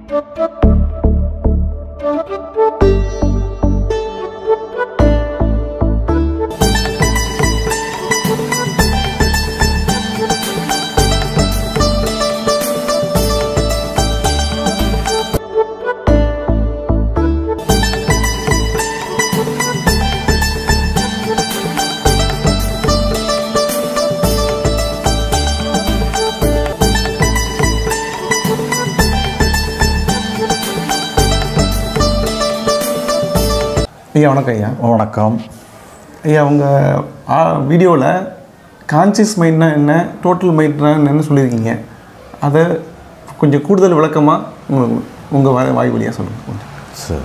ஐயா வணக்கம். ஐயா வணக்கம். ஐயா உங்கள் வீடியோவில் கான்சியஸ் மைண்ட்னா என்ன, டோட்டல் மைண்ட்னா என்னன்னு சொல்லியிருக்கீங்க. அதை கொஞ்சம் கூடுதல் விளக்கமாக உங்கள் வாய் வழியாக சொல்லுங்கள். சரி,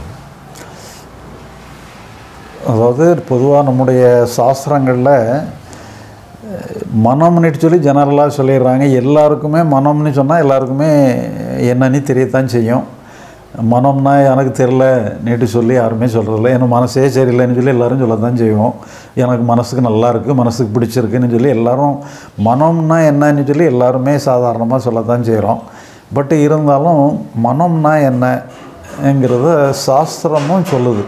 அதாவது பொதுவாக நம்முடைய சாஸ்திரங்களில் மனம்னு சொல்லி ஜெனரலாக சொல்லிடுறாங்க. எல்லாருக்குமே மனம்னு சொன்னால் எல்லாருக்குமே என்னன்னு தெரியத்தான் செய்யும். மனம்னா எனக்கு தெரில நீட்டு சொல்லி யாருமே சொல்கிறதில்ல. எனக்கு மனசே சரியில்லைன்னு சொல்லி எல்லோரும் சொல்ல தான் செய்வோம். எனக்கு மனசுக்கு நல்லா இருக்குது, மனசுக்கு பிடிச்சிருக்குன்னு சொல்லி எல்லோரும் மனம்னா என்னன்னு சொல்லி எல்லாருமே சாதாரணமாக சொல்லத்தான் செய்கிறோம். பட் இருந்தாலும் மனம்னா என்னங்கிறத சாஸ்திரமும் சொல்லுது.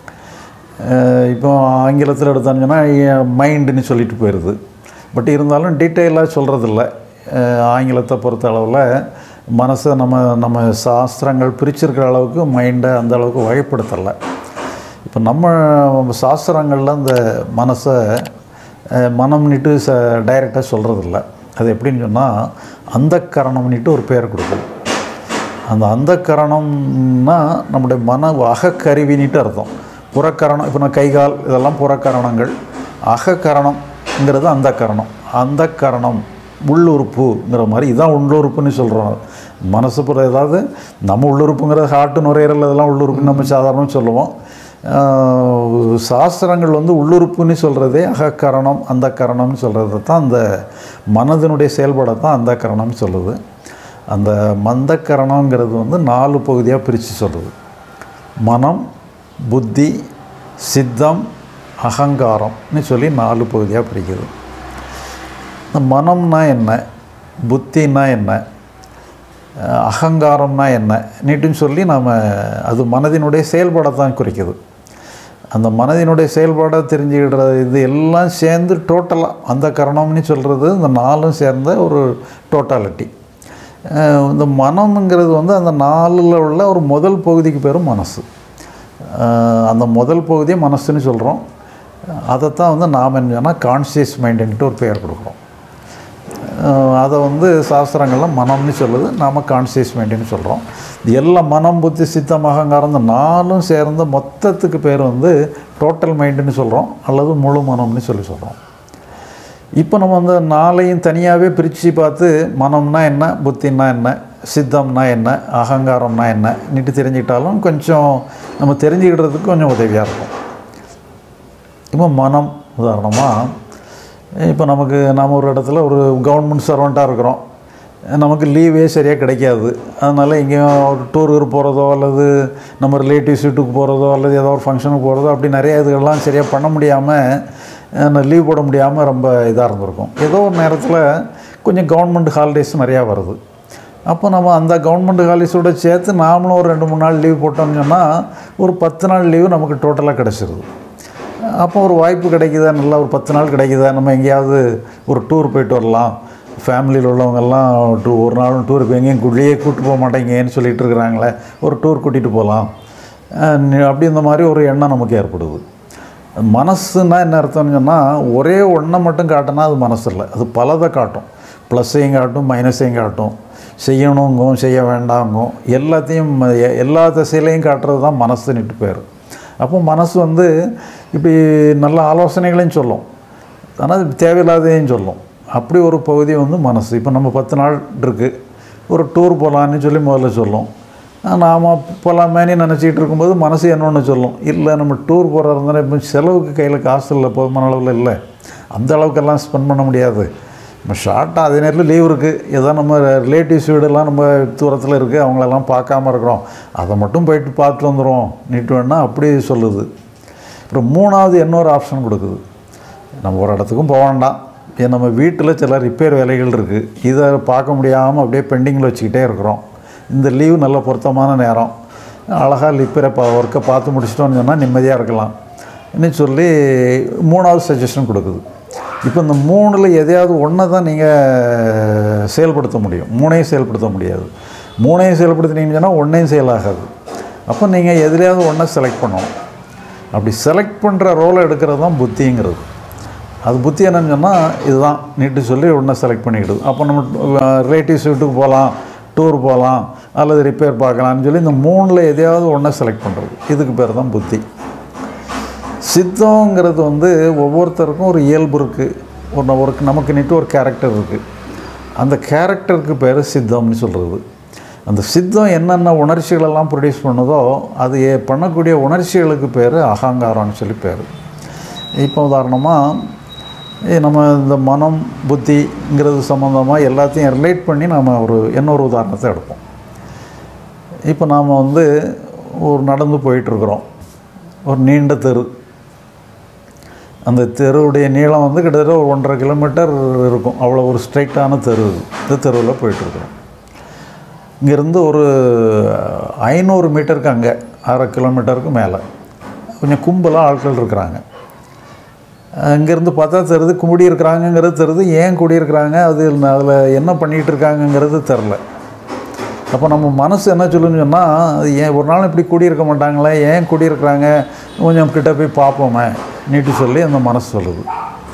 இப்போ ஆங்கிலத்தில் எடுத்தாங்கன்னா மைண்டுன்னு சொல்லிட்டு போயிடுது. பட் இருந்தாலும் டீட்டெயிலாக சொல்கிறதில்ல. ஆங்கிலத்தை பொறுத்த அளவில் மனசை நம்ம சாஸ்திரங்கள் பிரிச்சிருக்கிற அளவுக்கு மைண்டை அந்த அளவுக்கு வகைப்படுத்தலை. இப்போ நம்ம சாஸ்திரங்களில் அந்த மனசை மனம்னிட்டு டைரெக்டாக சொல்கிறதில்ல. அது எப்படின்னு சொன்னால் அந்தக்கரணம்னிட்டு ஒரு பேர் கொடுக்கும். அந்த அந்தக்கரணம்னா நம்முடைய மன அகக்கருவினிட்டு அர்த்தம். புறக்கரணம், இப்போ நான் கை கால் இதெல்லாம் புறக்கரணங்கள். அகக்கரணம்ங்கிறது அந்தக்கரணம் உள்ளுறுப்புங்கிற மாதிரி. இதுதான் உள்ளுறுப்புன்னு சொல்கிறோம். மனசு புற ஏதாவது நம்ம உள்ளுறுப்புங்கிறது ஹார்ட்டு, நுரையீரல் இதெல்லாம் உள்ளுறுப்புன்னு நம்ம சாதாரணமாக சொல்லுவோம். சாஸ்திரங்கள் உள்ளுறுப்புன்னு சொல்கிறதே அகக்கரணம் அந்தக்கரணம்னு சொல்கிறது தான். அந்த மனதினுடைய செயல்பாடை தான் அந்தக்கரணம்னு சொல்லுது. அந்த மந்தக்கரணங்கிறது 4 பகுதியாக பிரித்து சொல்லுது. மனம், புத்தி, சித்தம், அகங்காரம்னு சொல்லி 4 பகுதியாக பிரிக்குது. இந்த மனம்னா என்ன, புத்தின்னா என்ன, அகங்காரம்னா என்ன நீட்டுன்னு சொல்லி அது மனதினுடைய செயல்பாடை தான் குறிக்குது. அந்த மனதினுடைய செயல்பாடை தெரிஞ்சுக்கிடுறது இது எல்லாம் சேர்ந்து டோட்டலாக அந்த கரணம்னு சொல்கிறது இந்த 4ம் சேர்ந்த ஒரு டோட்டாலிட்டி. இந்த மனம்ங்கிறது அந்த 4ல் உள்ள ஒரு முதல் பகுதிக்கு பேரும் மனசு. அந்த முதல் பகுதியை மனசுன்னு சொல்கிறோம். அதைத்தான் நாம் என்ன சொன்னால் கான்சியஸ் மைண்டுன்ட்டு ஒரு பெயர் கொடுக்குறோம். அதை சாஸ்திரங்கள்லாம் மனம்னு சொல்லுது, நாம் கான்சியஸ் மைண்டுன்னு சொல்கிறோம். எல்லாம் மனம், புத்தி, சித்தம், அகங்காரம் இந்த 4ம் சேர்ந்த மொத்தத்துக்கு பேர் டோட்டல் மைண்டுன்னு சொல்கிறோம், அல்லது முழு மனம்னு சொல்கிறோம். இப்போ நம்ம அந்த 4ஐயும் தனியாகவே பிரித்து பார்த்து மனம்னா என்ன, புத்தின்னா என்ன, சித்தம்னா என்ன, அகங்காரம்னா என்ன நீட்டு தெரிஞ்சுக்கிட்டாலும் கொஞ்சம் நம்ம தெரிஞ்சுக்கிட்டதுக்கு கொஞ்சம் உதவியாக இருக்கும். இப்போ மனம் உதாரணமாக, இப்போ நம்ம ஒரு இடத்துல ஒரு கவர்மெண்ட் சர்வெண்ட்டாக இருக்கிறோம். நமக்கு லீவே சரியாக கிடைக்காது. அதனால் எங்கேயும் ஒரு டூருக்கு போகிறதோ அல்லது நம்ம ரிலேட்டிவ்ஸ் வீட்டுக்கு போகிறதோ அல்லது ஏதோ ஒரு ஃபங்க்ஷனுக்கு போகிறதோ அப்படி நிறைய இதுகள்லாம் சரியாக பண்ண முடியாமல், லீவ் போட முடியாமல் ரொம்ப இதாக இருந்திருக்கும். ஏதோ ஒரு நேரத்தில் கொஞ்சம் கவர்மெண்ட் ஹாலிடேஸ் நிறையா வருது. அப்போ நம்ம அந்த கவர்மெண்ட் ஹாலிடேஸோடு சேர்த்து நாமளும் ஒரு 2-3 நாள் லீவ் போட்டோம்னு சொன்னால் ஒரு 10 நாள் லீவு நமக்கு டோட்டலாக கிடச்சிருது. அப்போ ஒரு வாய்ப்பு கிடைக்குதா, நல்லா ஒரு 10 நாள் கிடைக்குதா, நம்ம எங்கேயாவது ஒரு டூர் போயிட்டு வரலாம், ஃபேமிலியில் உள்ளவங்கெல்லாம் ஒரு நாளும் டூருக்கு எங்கேயும் குள்ளியே கூப்பிட்டு போக மாட்டேங்கன்னு சொல்லிகிட்டு இருக்கிறாங்களே, ஒரு டூர் கூட்டிகிட்டு போகலாம் அப்படி இந்த மாதிரி ஒரு எண்ணம் நமக்கு ஏற்படுது. மனசுன்னா என்ன அர்த்தம்னு சொன்னால் ஒரே ஒன்றை மட்டும் காட்டினா அது மனசு இல்லை, அது பலதை காட்டும். ப்ளஸ்ஸையும் காட்டும், மைனஸையும் காட்டும், செய்யணுங்கும் செய்ய வேண்டாங்கும் எல்லாத்தையும் எல்லா திசையிலையும் காட்டுறது தான் மனசுன்னுட்டு பேர். அப்போ மனசு இப்படி நல்ல ஆலோசனைகளையும் சொல்லும், ஆனால் தேவையில்லாதையும் சொல்லும். அப்படி ஒரு பகுதி மனசு. இப்போ நம்ம 10 நாள் இருக்குது, ஒரு டூர் போகலான்னு சொல்லி முதல்ல சொல்லும். நாம் போகலாமேனு நினச்சிக்கிட்டு இருக்கும்போது மனசு என்னொன்று சொல்லும், இல்லை நம்ம டூர் போகிறதா இருந்தாலும் இப்போ செலவுக்கு கையில் காசு இல்லை, போதுமான அளவில் இல்லை, அந்த அளவுக்கெல்லாம் ஸ்பெண்ட் பண்ண முடியாது, நம்ம ஷார்ட்டாக அதே நேரத்தில் லீவ் இருக்குது, ஏதோ நம்ம ரிலேட்டிவ்ஸ் வீடெல்லாம் நம்ம தூரத்தில் இருக்குது, அவங்களெல்லாம் பார்க்காம இருக்கிறோம், அதை மட்டும் போயிட்டு பார்த்துட்டு வந்துடுவோம் நீட்டு வேணால் அப்படி சொல்லுது. அப்புறம் 3வது இன்னொரு ஆப்ஷன் கொடுக்குது, நம்ம ஒரு இடத்துக்கும் போக வேண்டாம், நம்ம வீட்டில் சில ரிப்பேர் வேலைகள் இருக்குது, இதை பார்க்க முடியாமல் அப்படியே பெண்டிங்கில் வச்சுக்கிட்டே இருக்கிறோம், இந்த லீவு நல்ல பொருத்தமான நேரம், அழகாக இப்போ ஒர்க்கை பார்த்து முடிச்சிட்டோன்னு சொன்னால் நிம்மதியாக இருக்கலாம் இன்னும் சொல்லி 3வது சஜஷன் கொடுக்குது. இப்போ இந்த 3ல் எதையாவது ஒன்றை தான் நீங்கள் செயல்படுத்த முடியும், 3ஐயும் செயல்படுத்த முடியாது. 3ஐயும் செயல்படுத்தினீங்கன்னு சொன்னால் 1ஐயும் செயலாகாது. அப்போ நீங்கள் எதுலையாவது ஒன்றை செலக்ட் பண்ணணும். அப்படி செலக்ட் பண்ணுற ரோலை எடுக்கிறது தான் புத்திங்கிறது. அது புத்தி என்னன்னு சொன்னால் இதுதான் நீட்டு சொல்லி ஒன்றை செலக்ட் பண்ணிக்கிடுது. அப்போ நம்ம ரிலேட்டிவ்ஸ் வீட்டுக்கு போகலாம், டூர் போகலாம், அல்லது ரிப்பேர் பார்க்கலான்னு சொல்லி இந்த 3ல் எதையாவது ஒன்றை செலக்ட் பண்ணுறது, இதுக்கு பேர் தான் புத்தி. சித்தங்கிறது ஒவ்வொருத்தருக்கும் ஒரு இயல்பு இருக்குது, ஒரு நமக்கு நீட்டு ஒரு கேரக்டர் இருக்குது. அந்த கேரக்டருக்கு பேர் சித்தம்னு சொல்கிறது. அந்த சித்தம் என்னென்ன உணர்ச்சிகளெல்லாம் ப்ரொடியூஸ் பண்ணுதோ அது பண்ணக்கூடிய உணர்ச்சிகளுக்கு பேர் அகங்காரம்னு சொல்லி பேர். இப்போ உதாரணமாக நம்ம இந்த மனம் புத்திங்கிறது சம்மந்தமாக எல்லாத்தையும் ரிலேட் பண்ணி நம்ம இன்னொரு உதாரணத்தை எடுப்போம். இப்போ நாம் ஒரு நடந்து போயிட்டுருக்குறோம், ஒரு நீண்ட தெரு. அந்த தெருவுடைய நீளம் கிட்டத்தட்ட ஒரு 1.5 கிலோமீட்டர் இருக்கும், அவ்வளோ ஒரு ஸ்ட்ரைட்டான தெரு. இந்த தெருவில் போயிட்டுருக்குறோம். இங்கேருந்து ஒரு 500 மீட்டருக்கு அங்கே 1/2 கிலோமீட்டருக்கு மேலே கொஞ்சம் கும்பலாக ஆட்கள் இருக்கிறாங்க. இங்கேருந்து பார்த்தா தெரியுது குடியிருக்கிறாங்கங்கிறது தெரியுது. ஏன் குடியிருக்கிறாங்க, அதில் என்ன பண்ணிகிட்டு இருக்காங்கங்கிறது தெரில. அப்போ நம்ம மனசு என்ன சொல்லுன்னு சொன்னால், அது ஏன் ஒரு நாள் இப்படி குடியிருக்க மாட்டாங்களே, ஏன் குடியிருக்கிறாங்க, கொஞ்சம் கிட்ட போய் பார்ப்போமே நீட்டு சொல்லி அந்த மனசு சொல்லுது.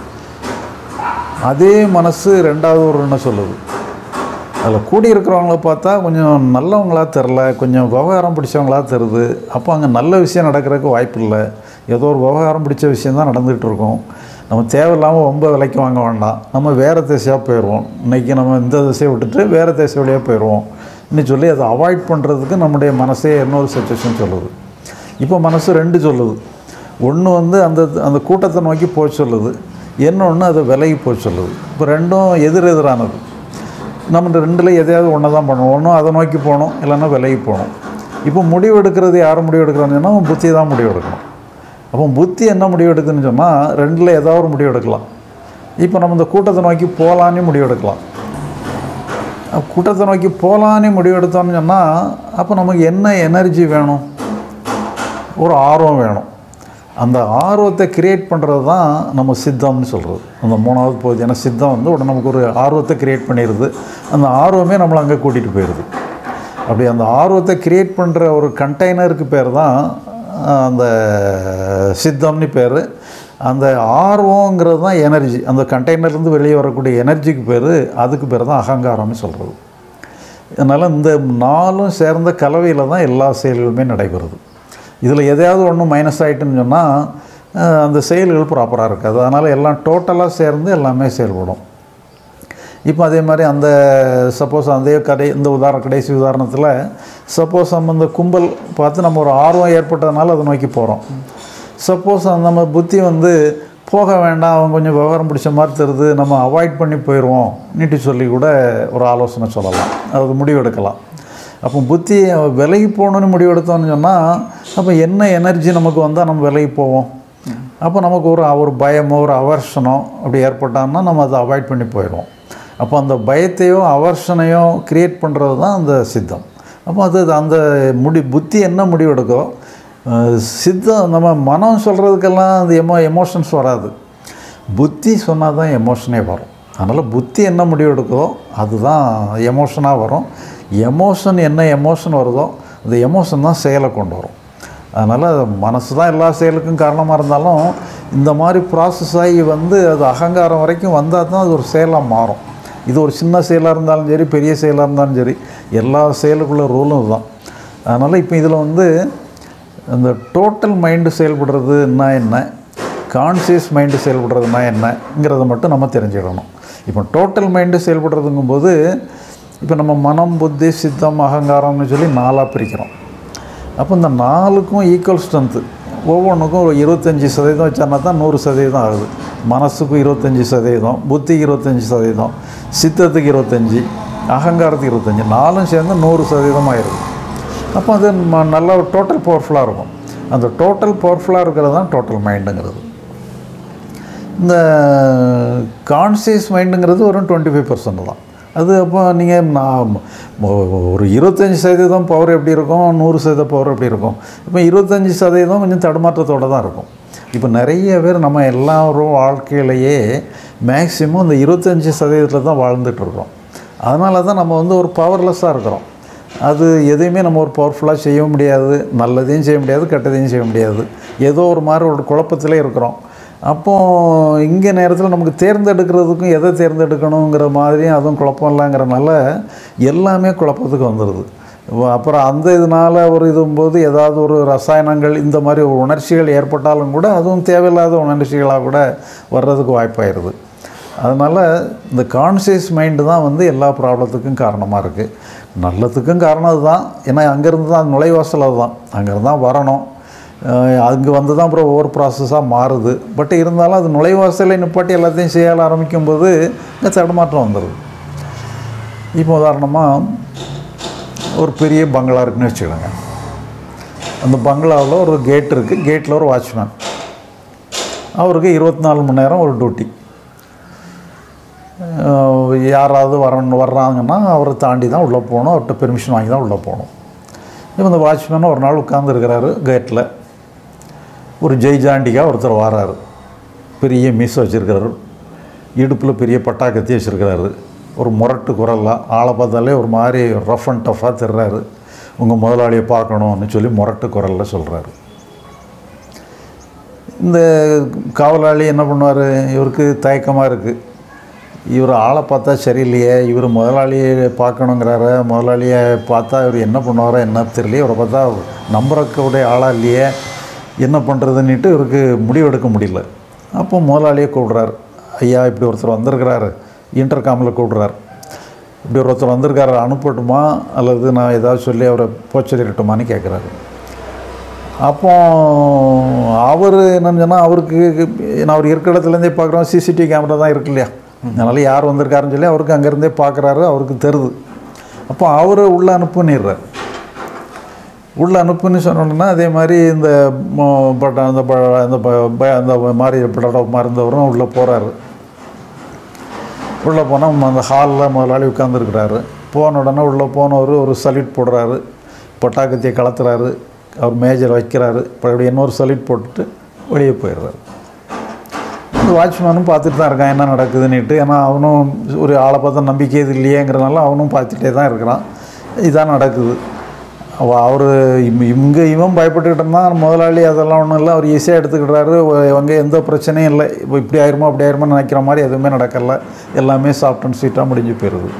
அதே மனசு 2வது ஒரு என்ன சொல்லுது, அதில் கூடியிருக்கிறவங்கள பார்த்தா கொஞ்சம் நல்லவங்களாக தெரில, கொஞ்சம் விவகாரம் பிடிச்சவங்களாக தெரியுது. அப்போ அங்கே நல்ல விஷயம் நடக்கிறதுக்கு வாய்ப்பு இல்லை, ஏதோ ஒரு விவகாரம் பிடிச்ச விஷயந்தான் நடந்துகிட்டு இருக்கோம். நம்ம தேவையில்லாமல் ரொம்ப விலைக்கு வாங்க வேண்டாம், நம்ம வேறு திசையாக போயிடுவோம், இன்றைக்கி நம்ம இந்த திசையை விட்டுட்டு வேறு திசை வழியாக போயிடுவோம் இன்னும் சொல்லி அதை அவாய்ட் பண்ணுறதுக்கு நம்முடைய மனசே இன்னொரு சிச்சுவேஷன் சொல்லுது. இப்போ மனசு 2 சொல்லுது. ஒன்று அந்த கூட்டத்தை நோக்கி போக சொல்லுது, இன்னொன்று அதை விலகி போக சொல்லுது. இப்போ ரெண்டும் எதிரானது. நம்ம 2ல் எதையாவது ஒன்று தான் பண்ணணும், ஒன்றும் அதை நோக்கி போகணும், இல்லைன்னா விலகி போகணும். இப்போ முடிவு எடுக்கிறது யார் முடிவு எடுக்கிறான்னு சொன்னால் புத்தி தான் முடிவு எடுக்கணும். அப்போ புத்தி என்ன முடிவு எடுக்குதுன்னு சொன்னால் 2ல் ஏதாவது ஒரு முடிவு எடுக்கலாம். இப்போ நம்ம இந்த கூட்டத்தை நோக்கி போகலான்னு முடிவு எடுக்கலாம். கூட்டத்தை நோக்கி போகலான்னு முடிவு எடுத்தோன்னு சொன்னால் அப்போ நமக்கு என்ன எனர்ஜி வேணும், ஒரு ஆர்வம் வேணும். அந்த ஆர்வத்தை க்ரியேட் பண்ணுறது தான் நம்ம சித்தம்னு சொல்கிறது. அந்த 3வது பகுதி. ஏன்னா சித்தம் உடனே நமக்கு ஒரு ஆர்வத்தை க்ரியேட் பண்ணிடுது. அந்த ஆர்வமே நம்மளை அங்கே கூட்டிகிட்டு போயிடுது. அப்படி அந்த ஆர்வத்தை க்ரியேட் பண்ணுற ஒரு கண்டெய்னருக்கு பேர் தான் அந்த சித்தம்னு பேர். அந்த ஆர்வங்கிறது தான் எனர்ஜி, அந்த கண்டெய்னர்லேருந்து வெளியே வரக்கூடிய எனர்ஜிக்கு பேர், அதுக்கு பேர் தான் அகங்காரம்னு சொல்கிறது. அதனால் இந்த 4ம் சேர்ந்த கலவையில் தான் எல்லா செயல்களுமே நடைபெறுது. இதில் எதையாவது ஒன்று மைனஸ் ஆகிட்டுன்னு சொன்னால் அந்த செயல்கள் ப்ராப்பராக இருக்காது. அதனால் எல்லாம் டோட்டலாக சேர்ந்து எல்லாமே செயல்படும். இப்போ அதே மாதிரி அந்த சப்போஸ் அந்த இந்த கடைசி உதாரணத்தில் சப்போஸ் நம்ம இந்த கும்பல் பார்த்து நம்ம ஒரு ஆர்வம் ஏற்பட்டதுனால அதை நோக்கி போகிறோம். சப்போஸ் நம்ம புத்தி போக வேண்டாம், அவங்க கொஞ்சம் விவகாரம் பிடிச்ச மாதிரி தெரியுது, நம்ம அவாய்ட் பண்ணி போயிடுவோம் நீட்டு சொல்லி கூட ஒரு ஆலோசனை சொல்லலாம், அது முடிவெடுக்கலாம். அப்போ புத்தி விலகி போகணுன்னு முடிவெடுத்தோன்னு சொன்னால் அப்போ என்ன எனர்ஜி நமக்கு வந்தால் நம்ம விலகி போவோம். அப்போ நமக்கு ஒரு பயமோ ஒரு அவர்ஷனோ அப்படி ஏற்பட்டான்னா நம்ம அதை அவாய்ட் பண்ணி போயிடுவோம். அப்போ அந்த பயத்தையோ அவர்ஷனையோ க்ரியேட் பண்ணுறது தான் அந்த சித்தம். அப்போ அது அந்த புத்தி என்ன முடிவெடுக்கோ, சித்தம் நம்ம மனம் சொல்கிறதுக்கெல்லாம் அந்த எமோஷன்ஸ் வராது, புத்தி சொன்னால் தான் எமோஷனே வரும். அதனால் புத்தி என்ன முடிவெடுக்குதோ அதுதான் எமோஷனாக வரும். எமோஷன் என்ன எமோஷன் வருதோ அந்த எமோஷன் தான் செயலை கொண்டு வரும். அதனால் மனசு தான் எல்லா செயலுக்கும் காரணமாக இருந்தாலும் இந்த மாதிரி ப்ராசஸ் ஆகி அது அகங்காரம் வரைக்கும் வந்தால் தான் அது ஒரு செயலாக மாறும். இது ஒரு சின்ன செயலாக இருந்தாலும் சரி, பெரிய செயலாக இருந்தாலும் சரி, எல்லா செயலுக்குள்ள ரூலும் இதுதான். அதனால் இப்போ இதில் இந்த டோட்டல் மைண்டு செயல்படுறதுன்னா என்ன, கான்சியஸ் மைண்டு செயல்படுறதுனா என்னங்கிறத மட்டும் நம்ம தெரிஞ்சிடணும். இப்போ டோட்டல் மைண்டு செயல்படுறதுங்கும்போது இப்போ நம்ம மனம் புத்தி சித்தம் அகங்காரம்னு சொல்லி 4ஆக பிரிக்கிறோம். அப்போ இந்த 4க்கும் ஈக்குவல் ஸ்ட்ரென்த்து, ஒவ்வொன்றுக்கும் ஒரு 25% வச்சானா தான் 100% ஆகுது. மனசுக்கு 25%, புத்திக்கு 25%, சித்தத்துக்கு 25%, அகங்காரத்துக்கு 25%, 4ம் சேர்ந்து 100% ஆயிடுது. அப்போ அது நல்ல ஒரு டோட்டல் பவர்ஃபுல்லாக இருக்கும். அந்த டோட்டல் பவர்ஃபுல்லாக இருக்கிறது தான் டோட்டல் மைண்டுங்கிறது. இந்த கான்சியஸ் மைண்டுங்கிறது ஒரு 25% தான். அது அப்போ நீங்கள் நான் ஒரு 25% பவர் எப்படி இருக்கும், 100% பவர் எப்படி இருக்கும். இப்போ 25% கொஞ்சம் தடுமாற்றத்தோடு தான் இருக்கும். இப்போ நிறைய பேர் நம்ம எல்லாரும் வாழ்க்கையிலேயே மேக்ஸிமம் இந்த 25% தான் வாழ்ந்துட்டுருக்கோம். அதனால தான் நம்ம வந்து ஒரு பவர்லெஸ்ஸாக இருக்கிறோம். அது எதையுமே நம்ம ஒரு பவர்ஃபுல்லாக செய்ய முடியாது, நல்லதையும் செய்ய முடியாது, கெட்டதையும் செய்ய முடியாது. ஏதோ ஒரு மாதிரி ஒரு குழப்பத்திலே இருக்கிறோம். அப்போது இங்கே நேரத்தில் நமக்கு தேர்ந்தெடுக்கிறதுக்கும் எதை தேர்ந்தெடுக்கணுங்கிற மாதிரியும் அதுவும் குழப்பம் இல்லைங்கிறனால எல்லாமே குழப்பத்துக்கு வந்துடுது. அப்புறம் அந்த இதனால் ஒரு இதும்போது ஏதாவது ஒரு ரசாயனங்கள் இந்த மாதிரி ஒரு உணர்ச்சிகள் ஏற்பட்டாலும் கூட அதுவும் தேவையில்லாத உணர்ச்சிகளாக கூட வர்றதுக்கு வாய்ப்பாயிருது. அதனால் இந்த கான்சியஸ் மைண்டு தான் வந்து எல்லா ப்ராப்ளத்துக்கும் காரணமாக இருக்குது. நல்லதுக்கும் காரணம் அதுதான். ஏன்னா அங்கேருந்து தான் நுழைவாசல் அதுதான், அங்கேருந்து தான் வரணும். அங்கே வந்து தான் அப்புறம் ஒவ்வொரு ப்ராசஸாக மாறுது. பட் இருந்தாலும் அது நுழைவாசலை நிப்பாட்டி எல்லாத்தையும் செய்ய ஆரம்பிக்கும்போது இங்கே தடுமாற்றம் வந்துடுது. இப்போ உதாரணமாக ஒரு பெரிய பங்களா இருக்குன்னு வச்சுக்கோங்க. அந்த பங்களாவில் ஒரு கேட் இருக்குது, கேட்டில் ஒரு வாட்ச்மேன். அவருக்கு 24 மணி நேரம் ஒரு டியூட்டி. யாராவது வர்றாங்கன்னா அவரை தாண்டி தான் உள்ளே போகணும், அவர்கிட்ட பெர்மிஷன் வாங்கி தான் உள்ளே போகணும். இப்போ இந்த வாட்ச்மேன் ஒரு நாள் உட்காந்துருக்கிறாரு கேட்டில். ஒரு ஜெய்ஜாண்டிக்காக ஒருத்தர் வராரு, பெரிய மீஸ் வச்சுருக்கிறாரு, இடுப்பில் பெரிய பட்டாக்கத்தி வச்சுருக்கிறாரு, ஒரு முரட்டு குரலாக, ஆளை பார்த்தாலே ஒரு மாதிரி ரஃப் அண்ட் டஃப்பாக திர்றாரு. உங்கள் முதலாளியை பார்க்கணும்னு சொல்லி முரட்டு குரலில் சொல்கிறாரு. இந்த காவலாளி என்ன பண்ணுவார், இவருக்கு தயக்கமாக இருக்குது. இவர் ஆளை பார்த்தா சரியில்லையே, இவர் முதலாளியை பார்க்கணுங்கிறாரு, முதலாளியை பார்த்தா இவர் என்ன பண்ணுவாரோ என்ன தெரியலையே, இவரை பார்த்தா நம்புறக்கூடிய ஆளாக இல்லையே, என்ன பண்ணுறதுன்னுட்டு இவருக்கு முடிவெடுக்க முடியல. அப்போ முதலாளியை கூப்பிட்றாரு. ஐயா, இப்படி ஒருத்தர் வந்திருக்கிறாரு, இன்டர்காமில் கூப்பிட்றாரு. இப்படி ஒருத்தர் வந்திருக்காரு, அனுப்பட்டுமா அல்லது நான் ஏதாவது சொல்லி அவரை போச்சலிடட்டுமான்னு கேட்குறாரு. அப்போ அவர் என்னன்னு சொன்னால், அவருக்கு நான் அவர் இருக்கிற இடத்துலேருந்தே பார்க்குறோம், சிசிடிவி கேமரா தான் இருக்கு இல்லையா, அதனால் யார் வந்திருக்காருன்னு சொல்லி அவருக்கு அங்கேருந்தே பார்க்குறாரு, அவருக்கு தெரியுது. அப்போ அவரை உள்ளே அனுப்புன்னிடுறார். உள்ளே அனுப்புன்னு சொன்னோன்னா அதே மாதிரி இந்த அந்த மாதிரி மருந்தவரும் உள்ளே போகிறாரு. உள்ளே போனால் அந்த ஹாலில் முதலாளி உட்காந்துருக்கிறாரு. போன உடனே உள்ளே போனவர் ஒரு சல்யூட் போடுறாரு, பட்டாக்கத்தியை கலத்துறாரு, அவர் மேஜர் வைக்கிறாரு. இப்போ இன்னொரு சல்யூட் போட்டுட்டு வெளியே போயிடுறாரு. அந்த வாட்ச்மேனும் பார்த்துட்டு தான் இருக்கான் என்ன நடக்குதுன்னுட்டு. ஏன்னா அவனும் ஒரு ஆளை பார்த்தா நம்பிக்கை இது இல்லையேங்கிறனால அவனும் பார்த்துட்டே தான் இருக்கிறான். இதான் நடக்குது. அவர் இவன் பயப்பட்டுக்கிட்டு இருந்தால் முதலாளி அதெல்லாம் ஒன்றும் இல்லை, அவர் ஈஸியாக எடுத்துக்கிட்டாரு, அவங்க எந்த பிரச்சனையும் இல்லை, இப்போ இப்படி ஆயிருமோ அப்படி ஆயிருமோ நினைக்கிற மாதிரி எதுவுமே நடக்கலை, எல்லாமே சாஃப்ட் அண்ட் ஸ்வீட்டாக முடிஞ்சு போயிடுது.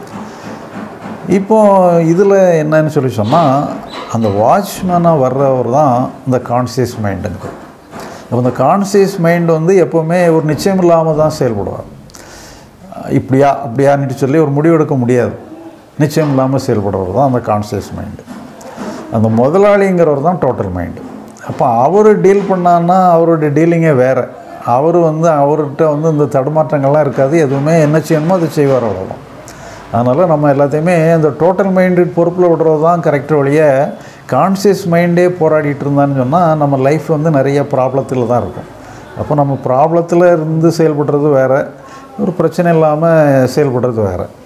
இப்போது இதில் என்னன்னு சொல்லி சொன்னால், அந்த வாட்ச்மேனாக வர்றவர் தான் இந்த கான்சியஸ் மைண்டுங்க. இப்போ இந்த கான்சியஸ் மைண்டு வந்து எப்போவுமே ஒரு நிச்சயம் இல்லாமல் தான் செயல்படுவார். இப்படியா அப்படியான்னு சொல்லி ஒரு முடிவெடுக்க முடியாது, நிச்சயம் இல்லாமல் செயல்படுறவர் தான் அந்த கான்சியஸ் மைண்டு. அந்த முதலாளிங்கிறவர் தான் டோட்டல் மைண்டு. அப்போ அவர் டீல் பண்ணான்னா அவருடைய டீலிங்கே வேறு. அவர் வந்து அவர்கிட்ட வந்து இந்த தடுமாற்றங்கள்லாம் இருக்காது, எதுவுமே என்ன செய்யணுமோ அதை செய்வார், அவ்வளோதான். அதனால் நம்ம எல்லாத்தையுமே அந்த டோட்டல் மைண்டு பொறுப்பில் விடுறது தான் கரெக்டாக வழிய கான்சியஸ் மைண்டே போராடிட்டு இருந்தான்னு சொன்னால் நம்ம லைஃப் வந்து நிறைய ப்ராப்ளத்தில் தான் இருக்கும். அப்போ நம்ம ப்ராப்ளத்தில் இருந்து செயல்படுறது வேறு, ஒரு பிரச்சனை இல்லாமல் செயல்படுறது வேறு.